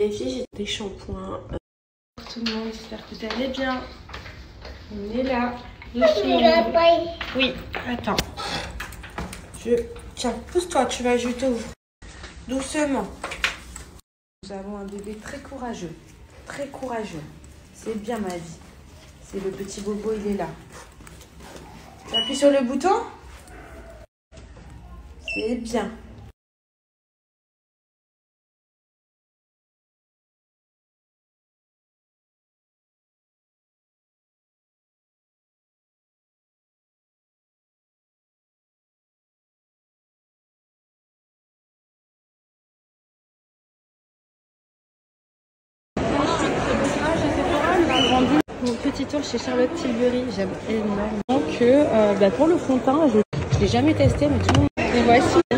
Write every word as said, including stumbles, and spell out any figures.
Les filles, j'ai des shampoings. Euh, pour tout le monde, j'espère que vous allez bien. On est là. Oui, attends. Je... Tiens, pousse-toi, tu vas, je t'ouvre. Doucement. Nous avons un bébé très courageux. Très courageux. C'est bien ma vie. C'est le petit bobo, il est là. Tu appuies sur le bouton? C'est bien. Mon petit tour chez Charlotte Tilbury, j'aime énormément que euh, bah pour le fond de teint, je ne l'ai jamais testé, mais tout le monde. Et voici